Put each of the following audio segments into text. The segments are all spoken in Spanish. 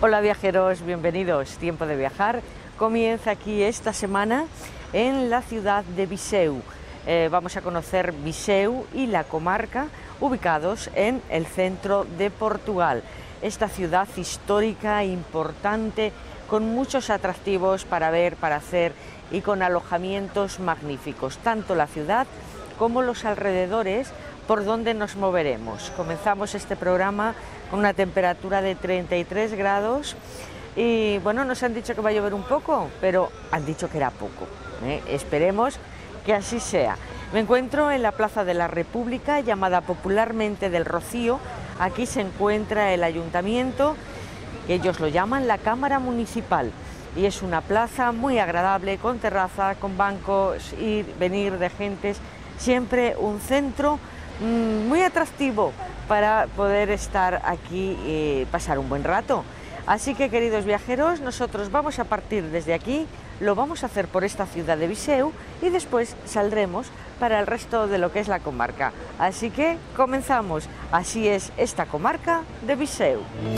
Hola viajeros, bienvenidos. Tiempo de viajar comienza aquí esta semana en la ciudad de Viseu. Vamos a conocer Viseu y la comarca ubicados en el centro de Portugal. Esta ciudad histórica, importante, con muchos atractivos para ver, para hacer y con alojamientos magníficos, tanto la ciudad como los alrededores por donde nos moveremos. Comenzamos este programa con una temperatura de 33 grados y bueno, nos han dicho que va a llover un poco, pero han dicho que era poco. Esperemos que así sea. Me encuentro en la Plaza de la República, llamada popularmente del Rocío. Aquí se encuentra el ayuntamiento, que ellos lo llaman la Cámara Municipal, y es una plaza muy agradable, con terraza, con bancos, ir, venir de gentes, siempre un centro muy atractivo para poder estar aquí y pasar un buen rato. Así que, queridos viajeros, nosotros vamos a partir desde aquí, lo vamos a hacer por esta ciudad de Viseu y después saldremos para el resto de lo que es la comarca. Así que comenzamos. Así es esta comarca de Viseu.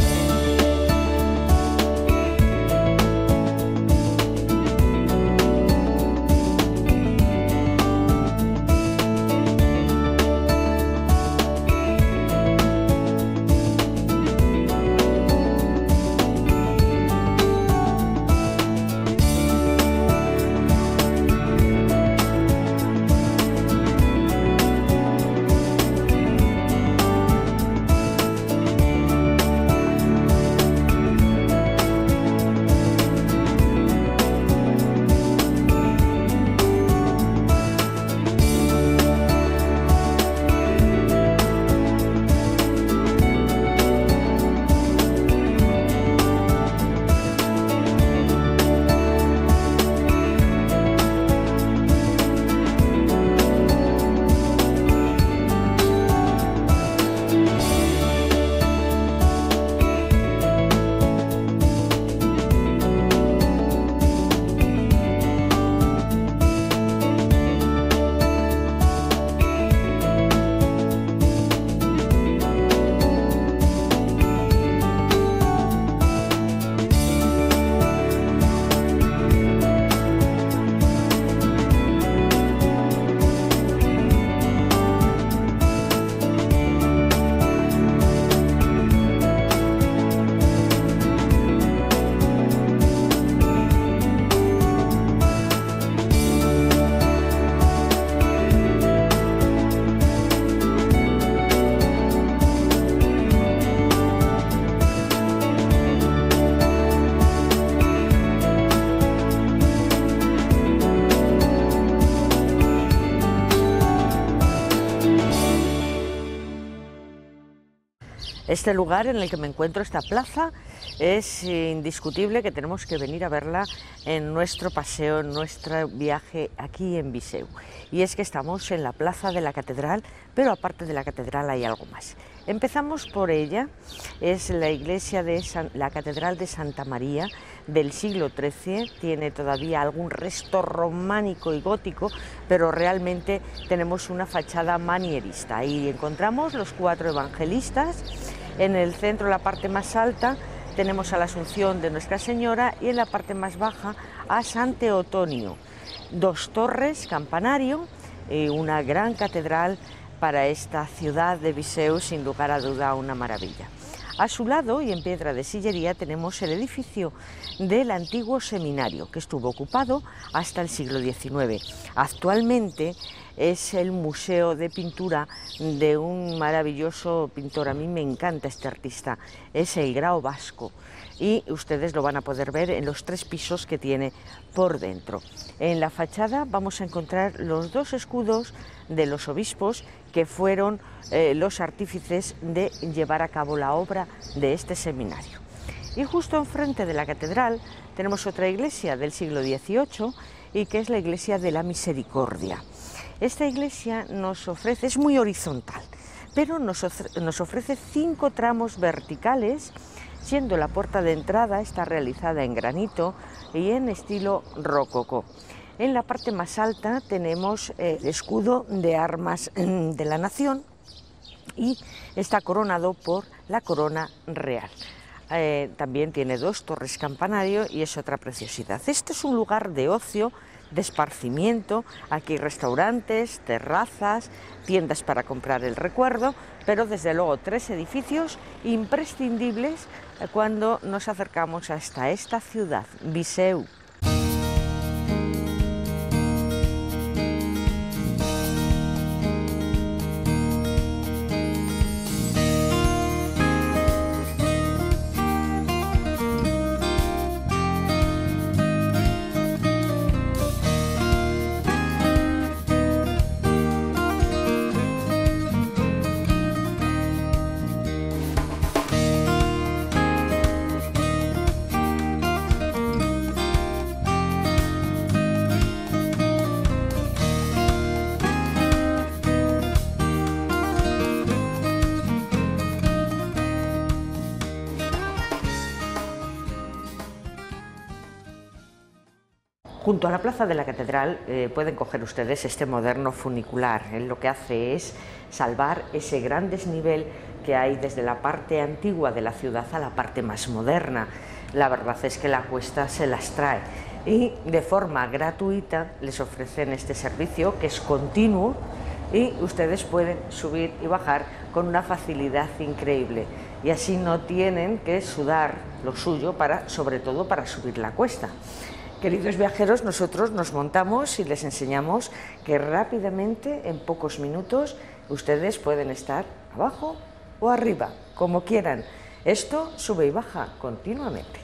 Este lugar en el que me encuentro, esta plaza, es indiscutible que tenemos que venir a verla en nuestro paseo, en nuestro viaje aquí en Viseu. Y es que estamos en la plaza de la catedral, pero aparte de la catedral hay algo más. Empezamos por ella, es la iglesia de la catedral de Santa María del siglo XIII, tiene todavía algún resto románico y gótico, pero realmente tenemos una fachada manierista. Ahí encontramos los 4 evangelistas. En el centro, la parte más alta, tenemos a la Asunción de Nuestra Señora y en la parte más baja a Sant Teotonio. 2 torres, campanario y una gran catedral para esta ciudad de Viseu, sin lugar a duda una maravilla. A su lado, y en piedra de sillería, tenemos el edificio del antiguo seminario, que estuvo ocupado hasta el siglo XIX. Actualmente es el museo de pintura de un maravilloso pintor. A mí me encanta este artista, es el Grao Vasco, y ustedes lo van a poder ver en los 3 pisos que tiene por dentro. En la fachada vamos a encontrar los 2 escudos de los obispos que fueron los artífices de llevar a cabo la obra de este seminario. Y justo enfrente de la catedral tenemos otra iglesia del siglo XVIII y que es la iglesia de la Misericordia. Esta iglesia nos ofrece, es muy horizontal, pero nos ofrece 5 tramos verticales, siendo la puerta de entrada está realizada en granito y en estilo rococó. En la parte más alta tenemos el escudo de armas de la nación y está coronado por la corona real. también tiene 2 torres campanario y es otra preciosidad. Este es un lugar de ocio, de esparcimiento. Aquí hay restaurantes, terrazas, tiendas para comprar el recuerdo, pero desde luego 3 edificios imprescindibles cuando nos acercamos hasta esta ciudad, Viseu. Junto a la plaza de la Catedral pueden coger ustedes este moderno funicular. Lo que hace es salvar ese gran desnivel que hay desde la parte antigua de la ciudad a la parte más moderna. La verdad es que la cuesta se las trae y de forma gratuita les ofrecen este servicio que es continuo y ustedes pueden subir y bajar con una facilidad increíble y así no tienen que sudar lo suyo sobre todo para subir la cuesta. Queridos viajeros, nosotros nos montamos y les enseñamos que rápidamente, en pocos minutos, ustedes pueden estar abajo o arriba, como quieran. Esto sube y baja continuamente.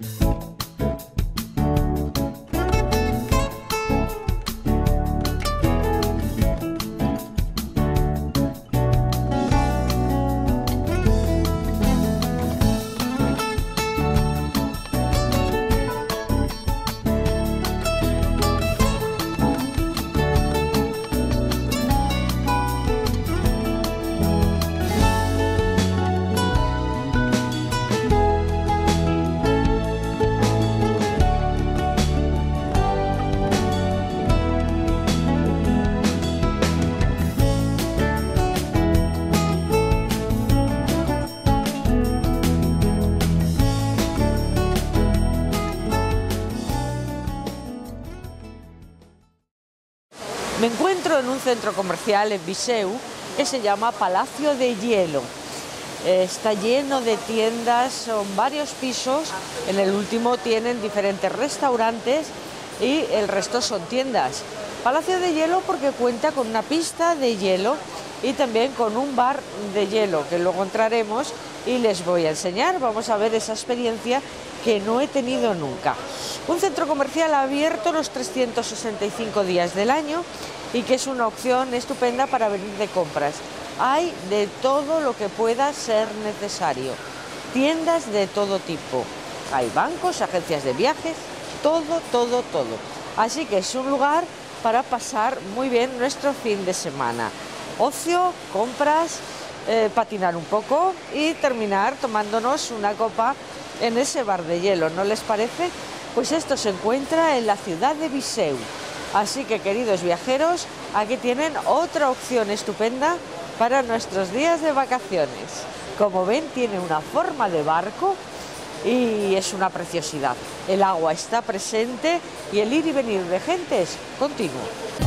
Me encuentro en un centro comercial en Viseu que se llama Palacio de Hielo. Está lleno de tiendas, son varios pisos, en el último tienen diferentes restaurantes y el resto son tiendas. Palacio de Hielo porque cuenta con una pista de hielo y también con un bar de hielo que luego entraremos y les voy a enseñar. Vamos a ver esa experiencia que no he tenido nunca. Un centro comercial abierto los 365 días del año y que es una opción estupenda para venir de compras. Hay de todo lo que pueda ser necesario, tiendas de todo tipo, hay bancos, agencias de viajes, todo. Así que es un lugar para pasar muy bien nuestro fin de semana. Ocio, compras, patinar un poco y terminar tomándonos una copa en ese bar de hielo, ¿no les parece? Pues esto se encuentra en la ciudad de Viseu. Así que, queridos viajeros, aquí tienen otra opción estupenda para nuestros días de vacaciones. Como ven, tiene una forma de barco y es una preciosidad. El agua está presente y el ir y venir de gente es continuo.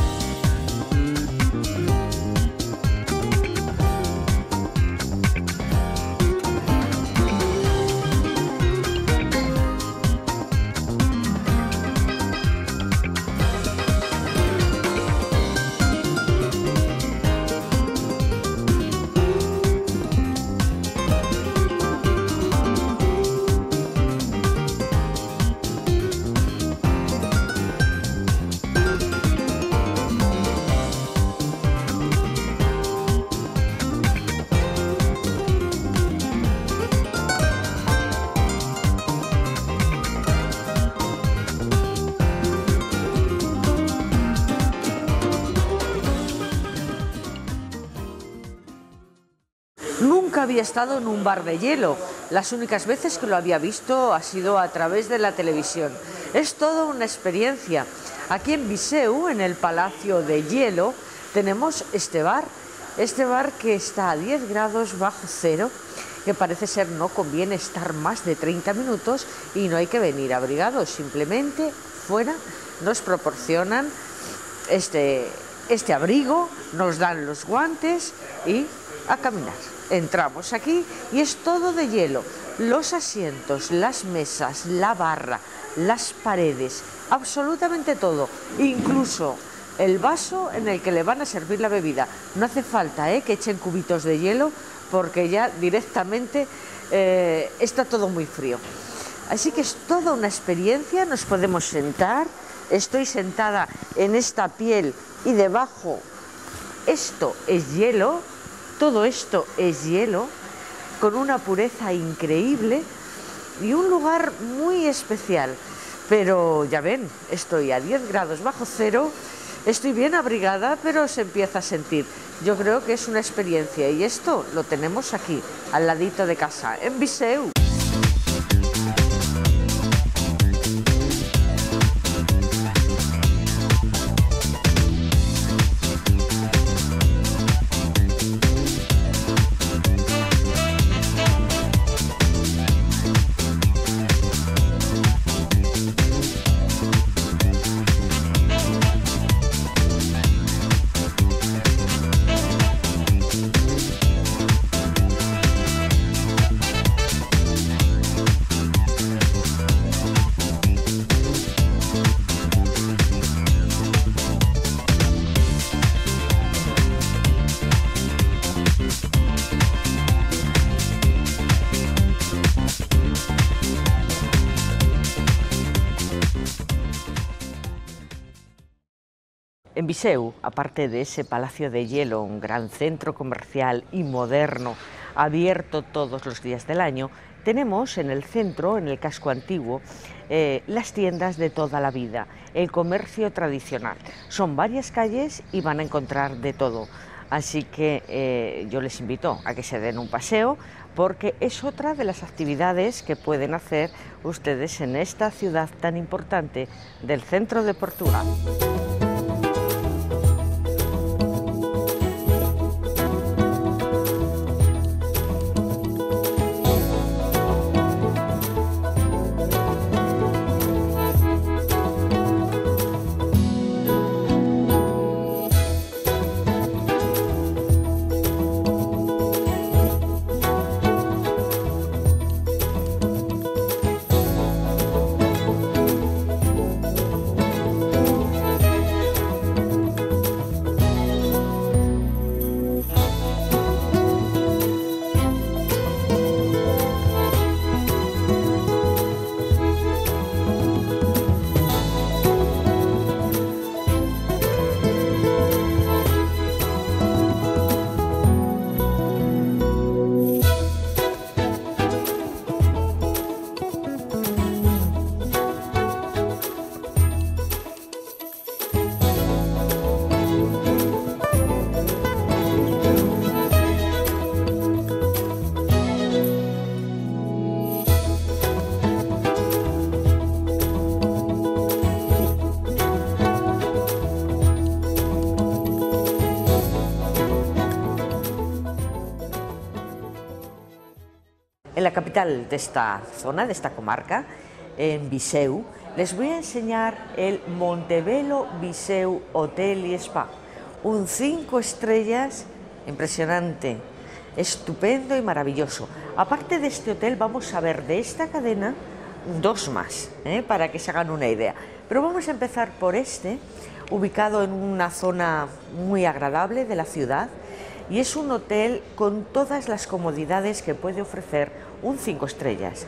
Nunca había estado en un bar de hielo. Las únicas veces que lo había visto ha sido a través de la televisión. Es toda una experiencia. Aquí en Viseu, en el Palacio de Hielo, tenemos este bar que está a 10 grados bajo cero que parece ser no conviene estar más de 30 minutos y no hay que venir abrigados, simplemente fuera nos proporcionan este abrigo, nos dan los guantes y a caminar. Entramos aquí y es todo de hielo, los asientos, las mesas, la barra, las paredes, absolutamente todo, incluso el vaso en el que le van a servir la bebida. No hace falta que echen cubitos de hielo porque ya directamente está todo muy frío. Así que es toda una experiencia, nos podemos sentar, estoy sentada en esta piel y debajo esto es hielo, todo esto es hielo, con una pureza increíble y un lugar muy especial. Pero ya ven, estoy a 10 grados bajo cero, estoy bien abrigada, pero se empieza a sentir. Yo creo que es una experiencia y esto lo tenemos aquí, al ladito de casa, en Viseu. En Viseu, aparte de ese palacio de hielo, un gran centro comercial y moderno, abierto todos los días del año, tenemos en el centro, en el casco antiguo, las tiendas de toda la vida, el comercio tradicional. Son varias calles y van a encontrar de todo. Así que yo les invito a que se den un paseo porque es otra de las actividades que pueden hacer ustedes en esta ciudad tan importante del centro de Portugal. En la capital de esta zona, de esta comarca, en Viseu, les voy a enseñar el Montebello Viseu Hotel y Spa, un 5 estrellas impresionante, estupendo y maravilloso. Aparte de este hotel vamos a ver de esta cadena dos más, para que se hagan una idea. Pero vamos a empezar por este, ubicado en una zona muy agradable de la ciudad, y es un hotel con todas las comodidades que puede ofrecer un 5 estrellas,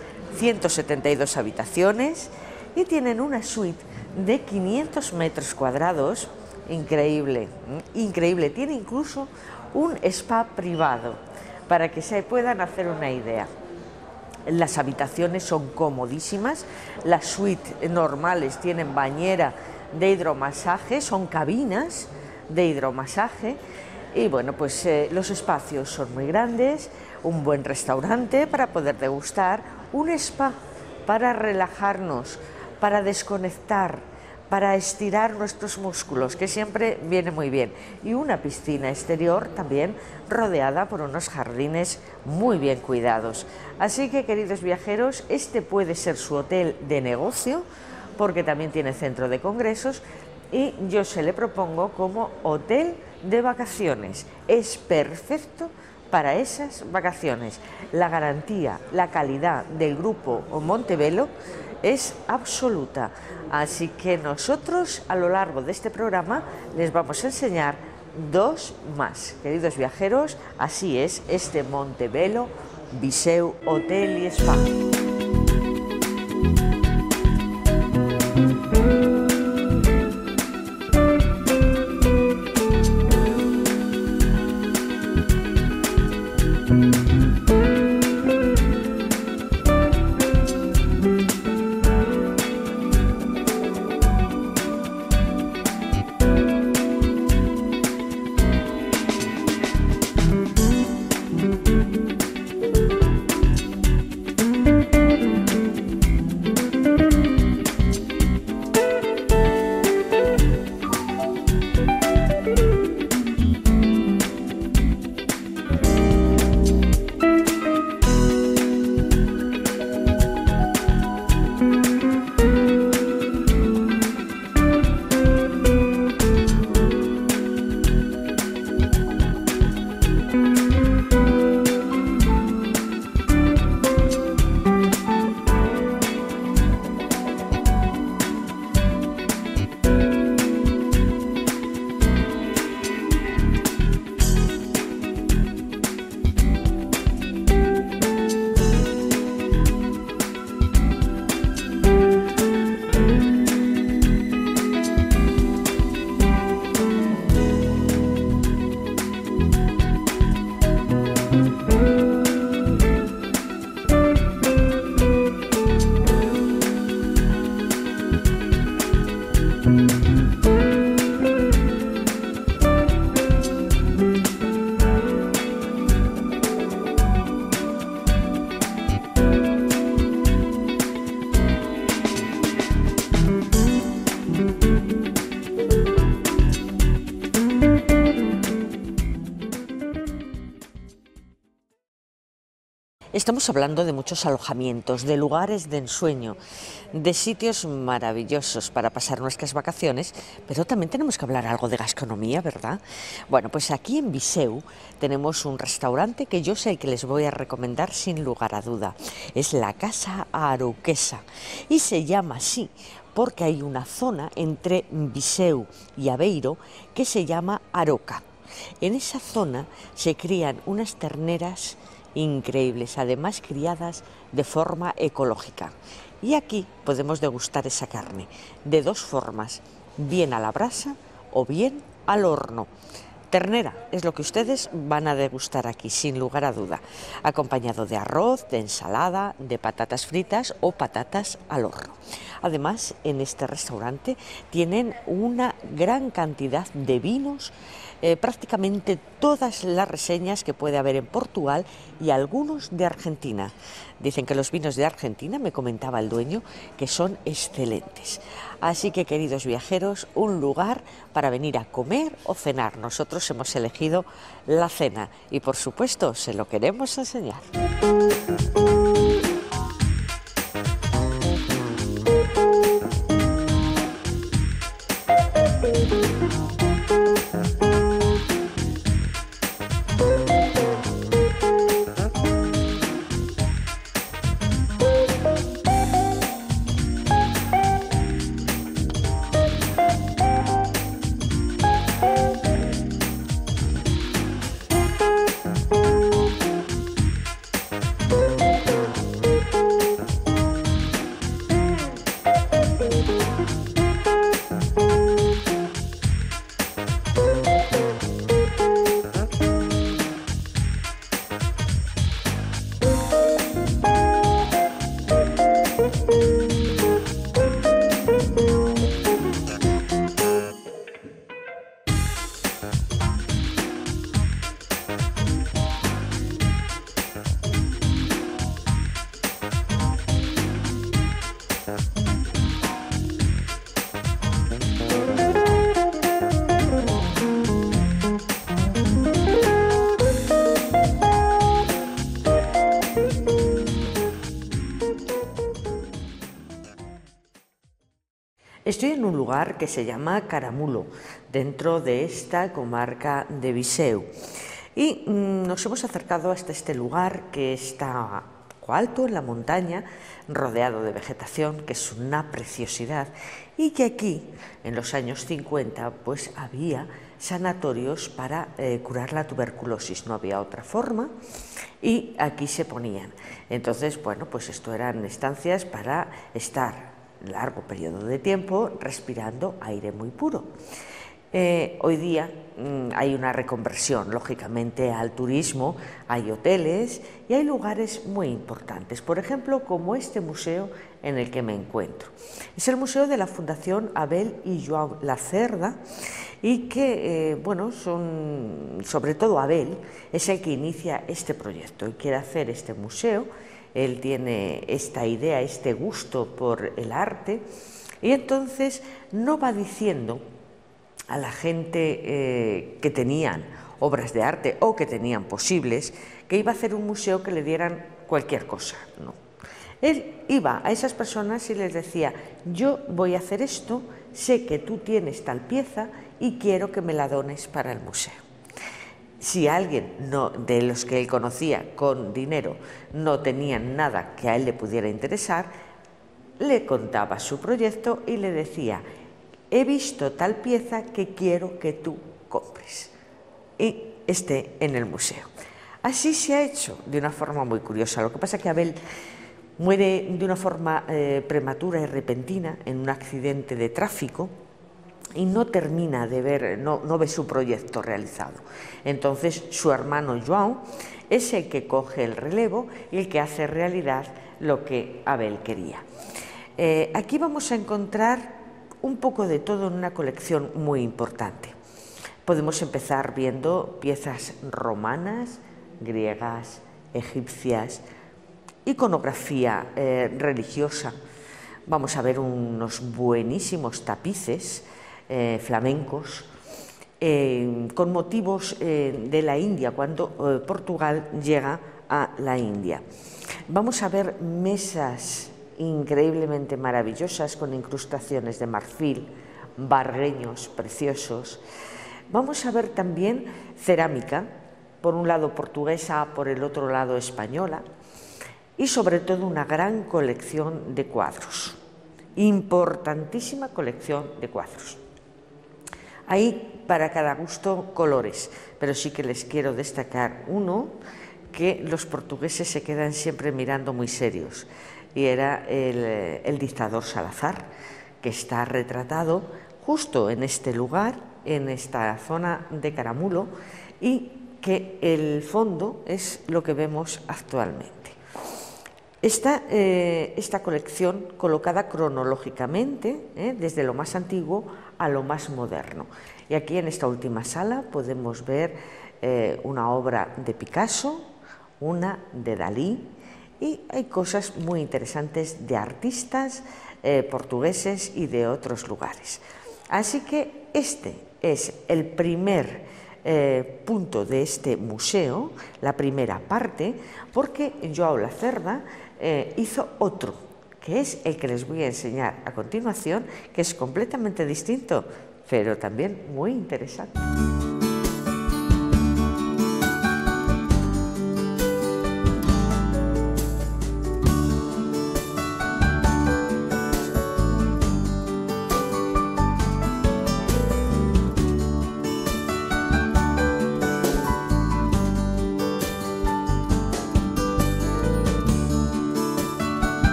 172 habitaciones y tienen una suite de 500 metros cuadrados, increíble, increíble. Tiene incluso un spa privado para que se puedan hacer una idea. Las habitaciones son comodísimas, las suites normales tienen bañera de hidromasaje, son cabinas de hidromasaje. Y bueno, pues los espacios son muy grandes, un buen restaurante para poder degustar, un spa para relajarnos, para desconectar, para estirar nuestros músculos, que siempre viene muy bien, y una piscina exterior también rodeada por unos jardines muy bien cuidados. Así que, queridos viajeros, este puede ser su hotel de negocio, porque también tiene centro de congresos, y yo se le propongo como hotel de vacaciones. Es perfecto para esas vacaciones. La garantía, la calidad del grupo Montebello es absoluta. Así que nosotros a lo largo de este programa les vamos a enseñar dos más. Queridos viajeros, así es este Montebello Viseu Hotel y Spa. Estamos hablando de muchos alojamientos, de lugares de ensueño, de sitios maravillosos para pasar nuestras vacaciones, pero también tenemos que hablar algo de gastronomía, ¿verdad? Bueno, pues aquí en Viseu tenemos un restaurante que yo sé el que les voy a recomendar sin lugar a duda. Es la Casa Arouquesa y se llama así porque hay una zona entre Viseu y Aveiro que se llama Aroca. En esa zona se crían unas terneras increíbles, además criadas de forma ecológica. Y aquí podemos degustar esa carne de dos formas, bien a la brasa o bien al horno. Ternera es lo que ustedes van a degustar aquí, sin lugar a duda, acompañado de arroz, de ensalada, de patatas fritas o patatas al horno. Además, en este restaurante tienen una gran cantidad de vinos, prácticamente todas las reseñas que puede haber en Portugal y algunos de Argentina. Dicen que los vinos de Argentina, me comentaba el dueño, que son excelentes. Así que, queridos viajeros, un lugar para venir a comer o cenar. Nosotros hemos elegido la cena y, por supuesto, se lo queremos enseñar. Estoy en un lugar que se llama Caramulo, dentro de esta comarca de Viseu. Y nos hemos acercado hasta este lugar que está alto en la montaña, rodeado de vegetación, que es una preciosidad, y que aquí, en los años 50, pues había sanatorios para curar la tuberculosis, no había otra forma, y aquí se ponían. Entonces, bueno, pues esto eran estancias para estar largo periodo de tiempo respirando aire muy puro. Hoy día hay una reconversión, lógicamente, al turismo, hay hoteles y hay lugares muy importantes, por ejemplo, como este museo en el que me encuentro. Es el museo de la Fundación Abel y Joao Lacerda y que, bueno, sobre todo Abel es el que inicia este proyecto y quiere hacer este museo. Él tiene esta idea, este gusto por el arte y entonces no va diciendo a la gente que tenían obras de arte o que tenían posibles que iba a hacer un museo que le dieran cualquier cosa, no. Él iba a esas personas y les decía: yo voy a hacer esto, sé que tú tienes tal pieza y quiero que me la dones para el museo. Si alguien de los que él conocía con dinero no tenían nada que a él le pudiera interesar, le contaba su proyecto y le decía: he visto tal pieza que quiero que tú compres y esté en el museo. Así se ha hecho de una forma muy curiosa. Lo que pasa es que Abel muere de una forma prematura y repentina en un accidente de tráfico y no termina de ver, no ve su proyecto realizado. Entonces su hermano Joao es el que coge el relevo y el que hace realidad lo que Abel quería. Aquí vamos a encontrar un poco de todo en una colección muy importante. Podemos empezar viendo piezas romanas, griegas, egipcias, iconografía religiosa. Vamos a ver unos buenísimos tapices flamencos con motivos de la India, cuando Portugal llega a la India. Vamos a ver mesas increíblemente maravillosas con incrustaciones de marfil, barreños preciosos. Vamos a ver también cerámica, por un lado portuguesa, por el otro lado española, y sobre todo una gran colección de cuadros, importantísima colección de cuadros. Hay para cada gusto colores, pero sí que les quiero destacar uno que los portugueses se quedan siempre mirando muy serios, y era el dictador Salazar, que está retratado justo en este lugar, en esta zona de Caramulo, y que el fondo es lo que vemos actualmente. Esta colección colocada cronológicamente, desde lo más antiguo a lo más moderno. Y aquí en esta última sala podemos ver una obra de Picasso, una de Dalí, y hay cosas muy interesantes de artistas portugueses y de otros lugares. Así que este es el primer punto de este museo, la primera parte, porque Joao Lacerda hizo otro, que es el que les voy a enseñar a continuación, que es completamente distinto, pero también muy interesante.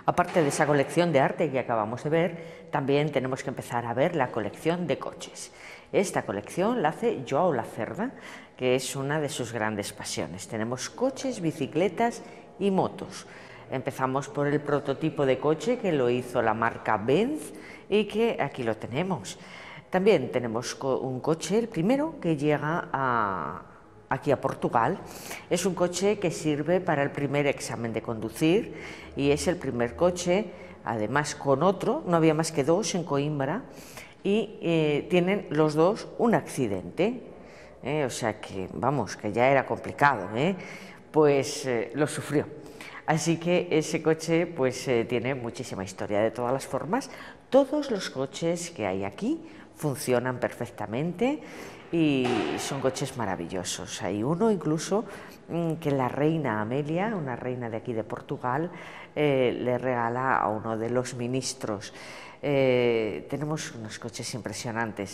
Aparte de esa colección de arte que acabamos de ver, también tenemos que empezar a ver la colección de coches. Esta colección la hace Joao Lacerda, que es una de sus grandes pasiones. Tenemos coches, bicicletas y motos. Empezamos por el prototipo de coche que lo hizo la marca Benz y que aquí lo tenemos. También tenemos un coche, el primero, que llega aquí a Portugal. Es un coche que sirve para el primer examen de conducir y es el primer coche, además con otro, no había más que dos en Coímbra, y tienen los dos un accidente, o sea que, vamos, que ya era complicado, pues lo sufrió. Así que ese coche pues tiene muchísima historia. De todas las formas, todos los coches que hay aquí funcionan perfectamente y son coches maravillosos. Hay uno incluso que la reina Amelia, una reina de aquí de Portugal, le regala a uno de los ministros. Tenemos unos coches impresionantes.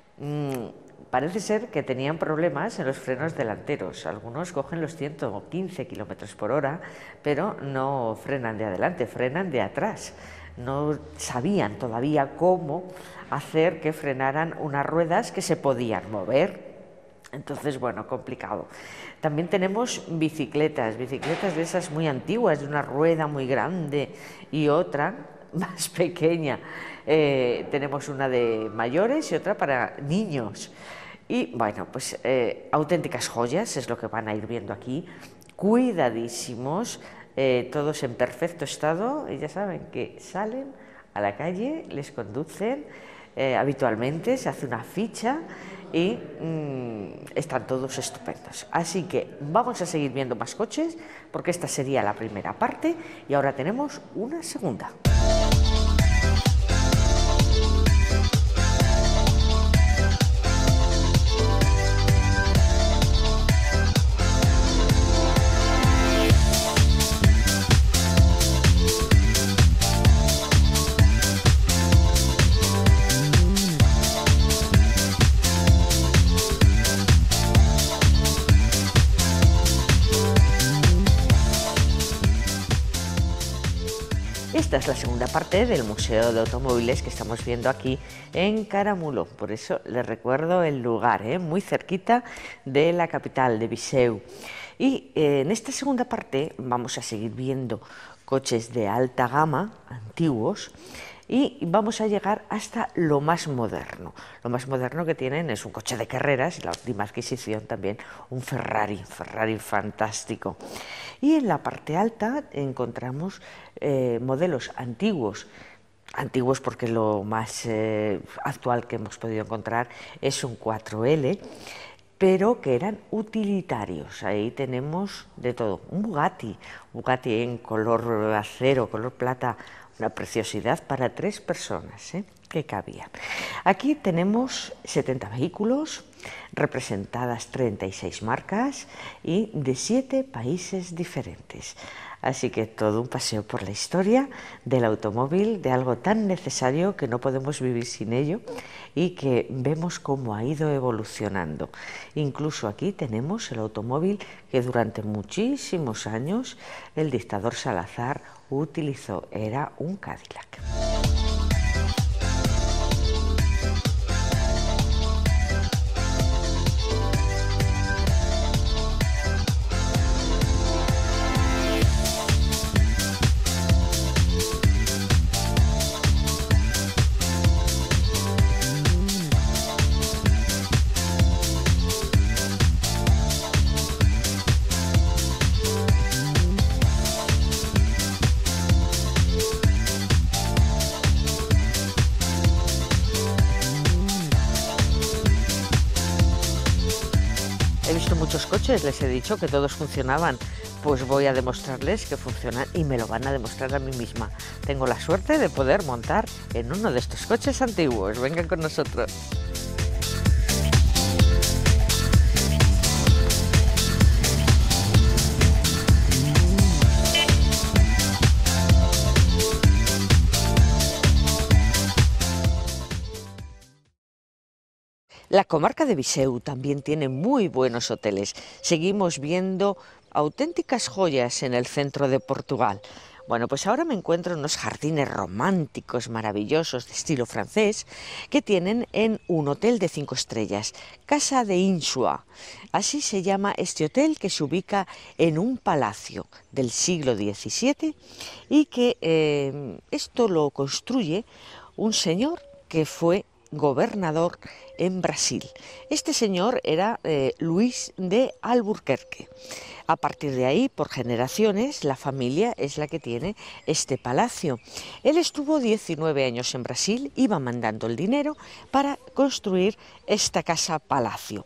Parece ser que tenían problemas en los frenos delanteros. Algunos cogen los 115 km por hora, pero no frenan de adelante, frenan de atrás. No sabían todavía cómo hacer que frenaran unas ruedas que se podían mover. Entonces, bueno, complicado. También tenemos bicicletas de esas muy antiguas, de una rueda muy grande y otra más pequeña. Tenemos una de mayores y otra para niños. Y bueno, pues auténticas joyas es lo que van a ir viendo aquí, cuidadísimos, todos en perfecto estado, y ya saben que salen a la calle, les conducen habitualmente, se hace una ficha y están todos estupendos. Así que vamos a seguir viendo más coches porque esta sería la primera parte y ahora tenemos una segunda. Esta es la segunda parte del Museo de Automóviles que estamos viendo aquí en Caramulo. Por eso les recuerdo el lugar, muy cerquita de la capital, de Viseu. Y en esta segunda parte vamos a seguir viendo coches de alta gama, antiguos, y vamos a llegar hasta lo más moderno. Lo más moderno que tienen es un coche de carreras y la última adquisición también un Ferrari fantástico. Y en la parte alta encontramos modelos antiguos porque lo más actual que hemos podido encontrar es un 4L, pero que eran utilitarios. Ahí tenemos de todo. Un Bugatti en color acero, color plata, una preciosidad para 3 personas, que cabían. Aquí tenemos 70 vehículos, representadas 36 marcas y de 7 países diferentes. Así que todo un paseo por la historia del automóvil, de algo tan necesario que no podemos vivir sin ello y que vemos cómo ha ido evolucionando. Incluso aquí tenemos el automóvil que durante muchísimos años el dictador Salazar utilizó, era un Cadillac. He visto muchos coches, les he dicho que todos funcionaban, pues voy a demostrarles que funcionan y me lo van a demostrar a mí misma. Tengo la suerte de poder montar en uno de estos coches antiguos. Vengan con nosotros. La comarca de Viseu también tiene muy buenos hoteles. Seguimos viendo auténticas joyas en el centro de Portugal. Bueno, pues ahora me encuentro en unos jardines románticos, maravillosos, de estilo francés, que tienen en un hotel de 5 estrellas, Casa de Insua. Así se llama este hotel, que se ubica en un palacio del siglo XVII y que esto lo construye un señor que fue gobernador en Brasil. Este señor era Luis de Alburquerque. A partir de ahí, por generaciones, la familia es la que tiene este palacio. Él estuvo 19 años en Brasil, iba mandando el dinero para construir esta casa-palacio.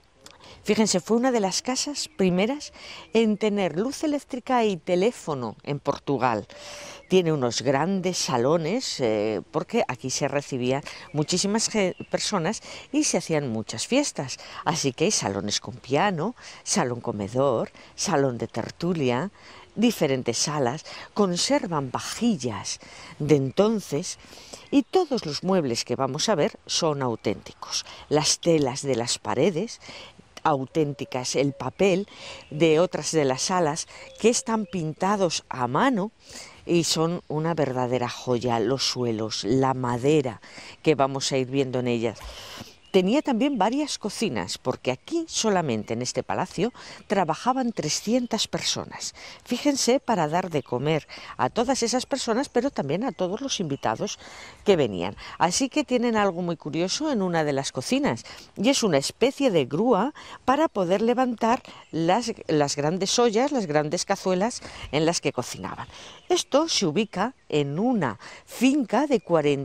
Fíjense, fue una de las casas primeras en tener luz eléctrica y teléfono en Portugal. Tiene unos grandes salones porque aquí se recibían muchísimas personas y se hacían muchas fiestas. Así que hay salones con piano, salón comedor, salón de tertulia, diferentes salas, conservan vajillas de entonces y todos los muebles que vamos a ver son auténticos. Las telas de las paredes auténticas, el papel de otras de las salas que están pintados a mano y son una verdadera joya, los suelos, la madera que vamos a ir viendo en ellas. Tenía también varias cocinas, porque aquí solamente en este palacio trabajaban 300 personas. Fíjense, para dar de comer a todas esas personas, pero también a todos los invitados que venían. Así que tienen algo muy curioso en una de las cocinas, y es una especie de grúa para poder levantar las grandes ollas, las grandes cazuelas en las que cocinaban. Esto se ubica en una finca de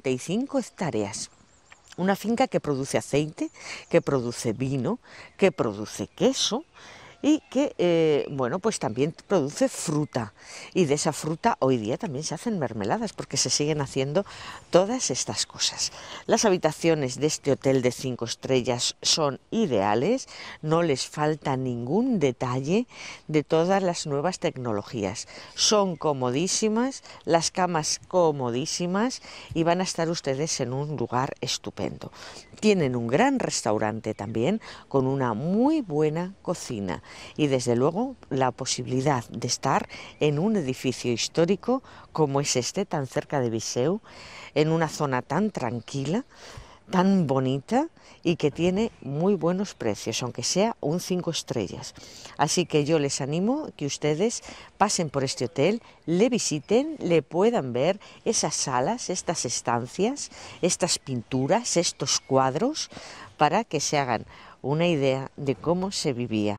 45 hectáreas. Una finca que produce aceite, que produce vino, que produce queso y que, bueno, pues también produce fruta. Y de esa fruta hoy día también se hacen mermeladas porque se siguen haciendo todas estas cosas. Las habitaciones de este hotel de 5 estrellas son ideales, no les falta ningún detalle de todas las nuevas tecnologías. Son comodísimas, las camas comodísimas y van a estar ustedes en un lugar estupendo. Tienen un gran restaurante también con una muy buena cocina y desde luego la posibilidad de estar en un edificio histórico como es este, tan cerca de Viseu, en una zona tan tranquila, tan bonita y que tiene muy buenos precios, aunque sea un 5 estrellas. Así que yo les animo que ustedes pasen por este hotel, le visiten, le puedan ver esas salas, estas estancias, estas pinturas, estos cuadros, para que se hagan una idea de cómo se vivía.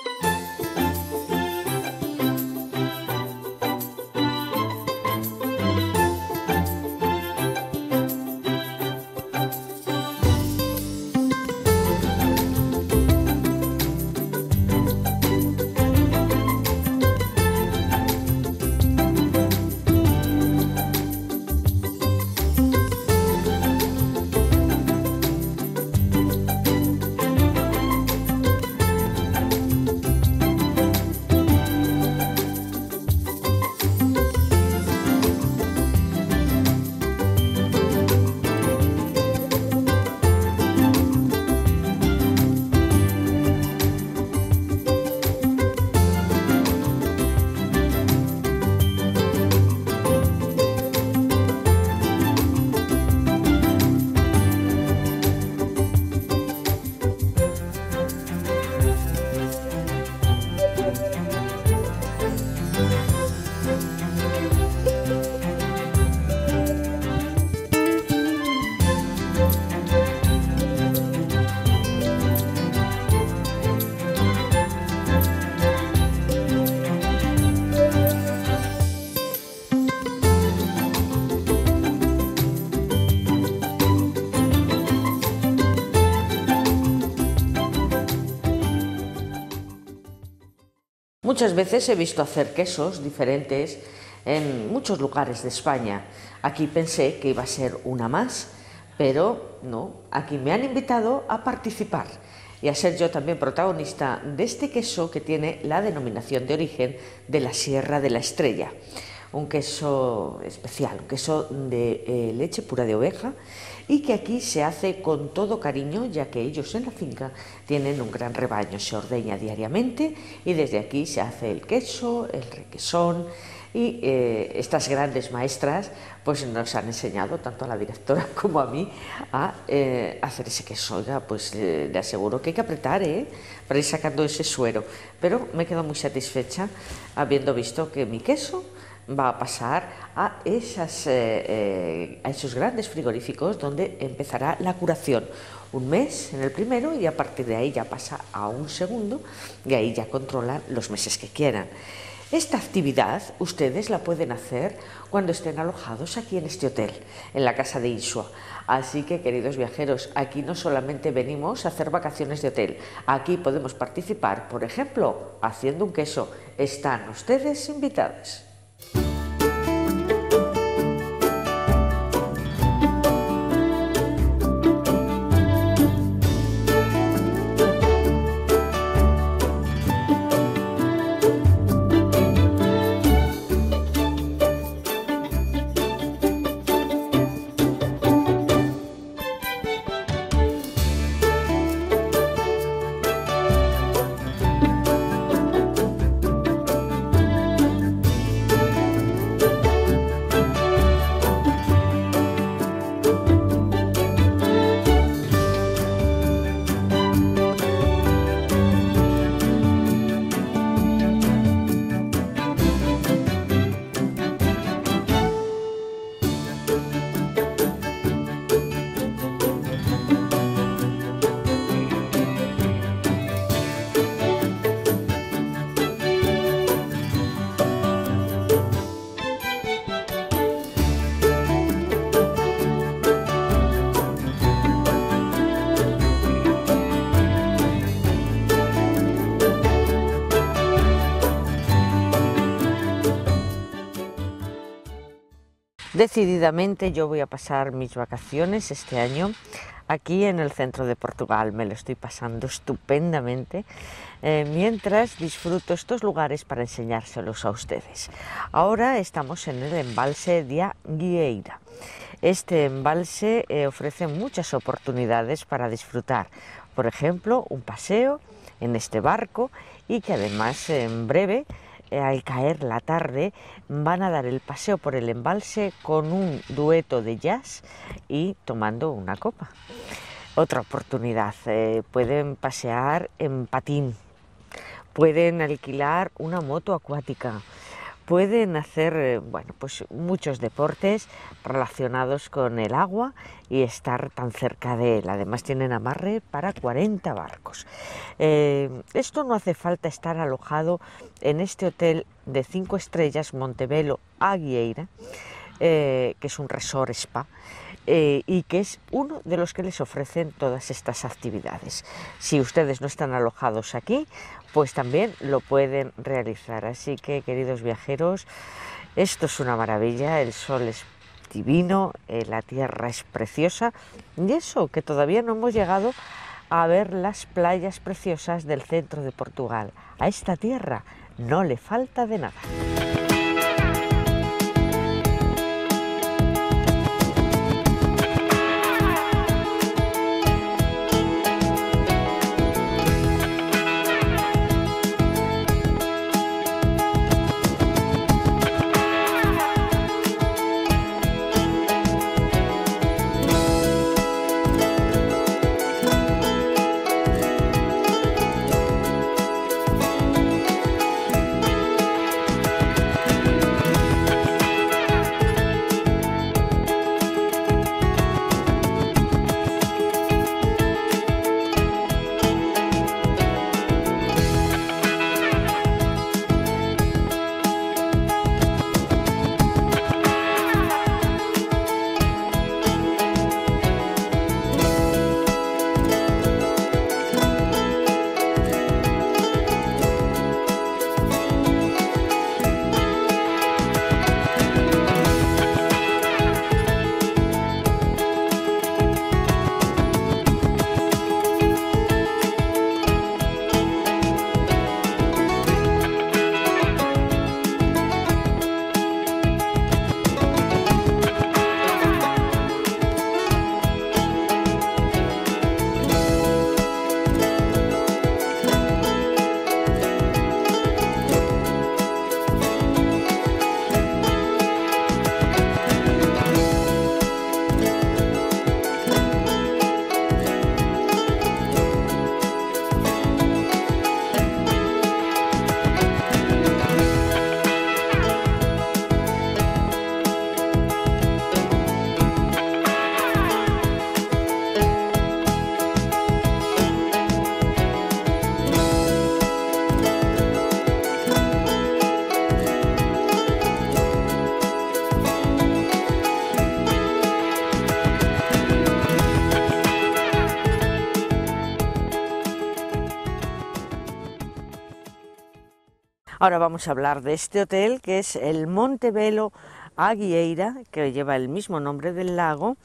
Muchas veces he visto hacer quesos diferentes en muchos lugares de España. Aquí pensé que iba a ser una más, pero no, aquí me han invitado a participar y a ser yo también protagonista de este queso que tiene la denominación de origen de la Sierra de la Estrella. Un queso especial, un queso de leche pura de oveja y que aquí se hace con todo cariño, ya que ellos en la finca tienen un gran rebaño, se ordeña diariamente y desde aquí se hace el queso, el requesón y estas grandes maestras pues nos han enseñado, tanto a la directora como a mí, a hacer ese queso. Oiga, pues le aseguro que hay que apretar para ir sacando ese suero, pero me quedo muy satisfecha habiendo visto que mi queso va a pasar a esos grandes frigoríficos donde empezará la curación. Un mes en el primero y a partir de ahí ya pasa a un segundo y ahí ya controlan los meses que quieran. Esta actividad ustedes la pueden hacer cuando estén alojados aquí en este hotel, en la casa de Insua. Así que, queridos viajeros, aquí no solamente venimos a hacer vacaciones de hotel, aquí podemos participar, por ejemplo, haciendo un queso. Están ustedes invitados. Decididamente yo voy a pasar mis vacaciones este año aquí en el centro de Portugal. Me lo estoy pasando estupendamente mientras disfruto estos lugares para enseñárselos a ustedes. Ahora estamos en el embalse de Aguieira. Este embalse ofrece muchas oportunidades para disfrutar, por ejemplo, un paseo en este barco y que además en breve, al caer la tarde, van a dar el paseo por el embalse con un dueto de jazz y tomando una copa. Otra oportunidad, pueden pasear en patín, pueden alquilar una moto acuática, pueden hacer pues muchos deportes relacionados con el agua y estar tan cerca de él. Además tienen amarre para 40 barcos. Esto no hace falta estar alojado en este hotel de 5 estrellas Montebello Aguieira, que es un resort spa, y que es uno de los que les ofrecen todas estas actividades. Si ustedes no están alojados aquí, pues también lo pueden realizar. Así que, queridos viajeros, esto es una maravilla, el sol es divino, la tierra es preciosa, y eso, que todavía no hemos llegado a ver las playas preciosas del centro de Portugal. A esta tierra no le falta de nada. Ahora vamos a hablar de este hotel, que es el Montebello Aguieira, que lleva el mismo nombre del lago,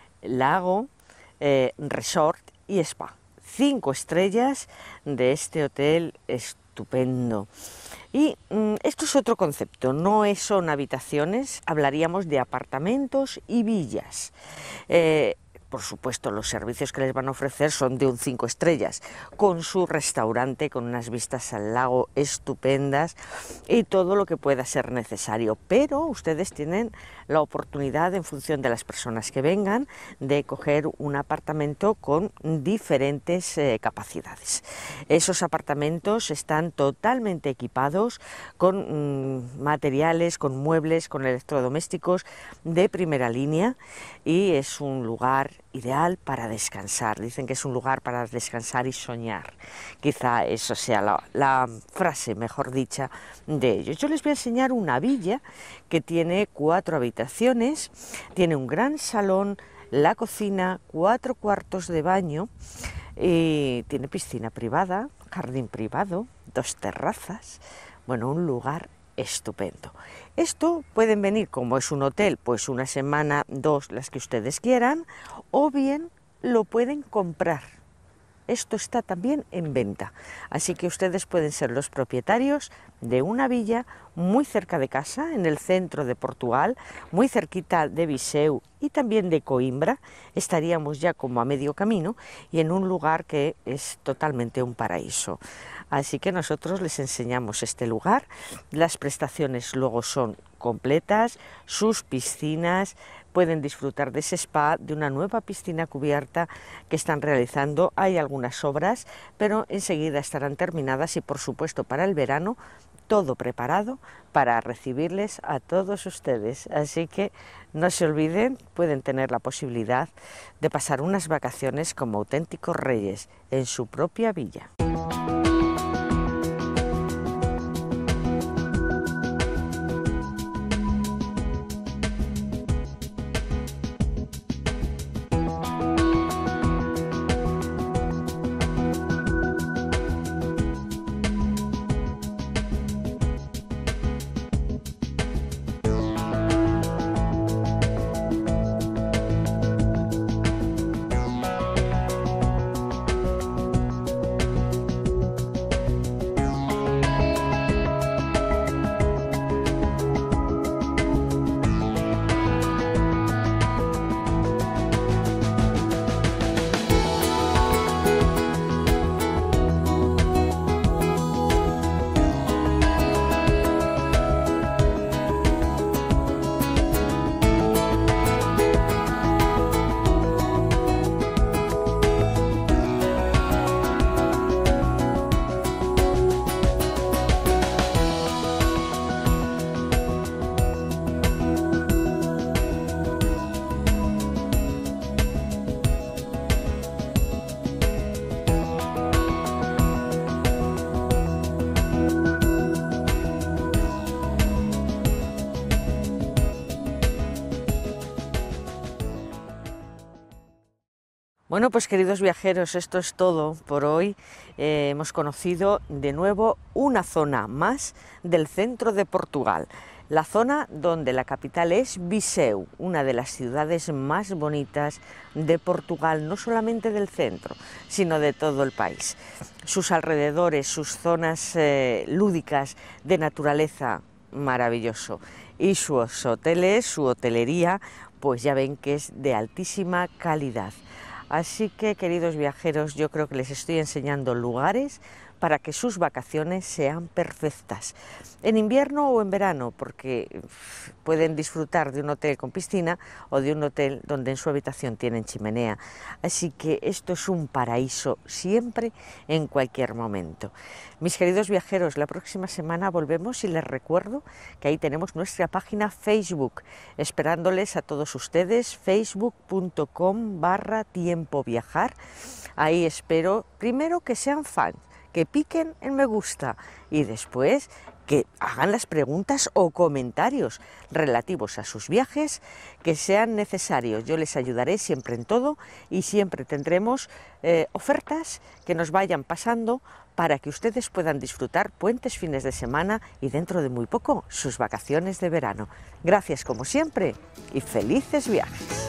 resort y spa. 5 estrellas de este hotel estupendo. Y esto es otro concepto, no son habitaciones, hablaríamos de apartamentos y villas. Por supuesto, los servicios que les van a ofrecer son de un 5 estrellas, con su restaurante, con unas vistas al lago estupendas y todo lo que pueda ser necesario. Pero ustedes tienen la oportunidad, en función de las personas que vengan, de coger un apartamento con diferentes capacidades. Esos apartamentos están totalmente equipados con materiales, con muebles, con electrodomésticos de primera línea, y es un lugar ideal para descansar. Dicen que es un lugar para descansar y soñar. Quizá eso sea la frase mejor dicha de ellos. Yo les voy a enseñar una villa que tiene 4 habitaciones, tiene un gran salón, la cocina, 4 cuartos de baño, y tiene piscina privada, jardín privado, 2 terrazas, bueno, un lugar estupendo. Esto pueden venir, como es un hotel, pues una semana, 2, las que ustedes quieran, o bien lo pueden comprar. Esto está también en venta, así que ustedes pueden ser los propietarios de una villa muy cerca de casa, en el centro de Portugal, muy cerquita de Viseu y también de Coimbra. Estaríamos ya como a medio camino y en un lugar que es totalmente un paraíso. Así que nosotros les enseñamos este lugar. Las prestaciones luego son completas, sus piscinas, pueden disfrutar de ese spa, de una nueva piscina cubierta que están realizando. Hay algunas obras, pero enseguida estarán terminadas, y por supuesto para el verano todo preparado para recibirles a todos ustedes. Así que no se olviden, pueden tener la posibilidad de pasar unas vacaciones como auténticos reyes en su propia villa. Bueno, pues queridos viajeros, esto es todo por hoy. Hemos conocido de nuevo una zona más del centro de Portugal, la zona donde la capital es Viseu, una de las ciudades más bonitas de Portugal, no solamente del centro, sino de todo el país. Sus alrededores, sus zonas lúdicas de naturaleza, maravilloso. Y sus hoteles, su hotelería, pues ya ven que es de altísima calidad. Así que, queridos viajeros, yo creo que les estoy enseñando lugares para que sus vacaciones sean perfectas, en invierno o en verano, porque pueden disfrutar de un hotel con piscina o de un hotel donde en su habitación tienen chimenea. Así que esto es un paraíso siempre, en cualquier momento. Mis queridos viajeros, la próxima semana volvemos y les recuerdo que ahí tenemos nuestra página Facebook, esperándoles a todos ustedes, facebook.com/tiempoviajar. Ahí espero primero que sean fans, que piquen en me gusta y después que hagan las preguntas o comentarios relativos a sus viajes que sean necesarios. Yo les ayudaré siempre en todo y siempre tendremos ofertas que nos vayan pasando para que ustedes puedan disfrutar puentes, fines de semana y dentro de muy poco sus vacaciones de verano. Gracias como siempre y felices viajes.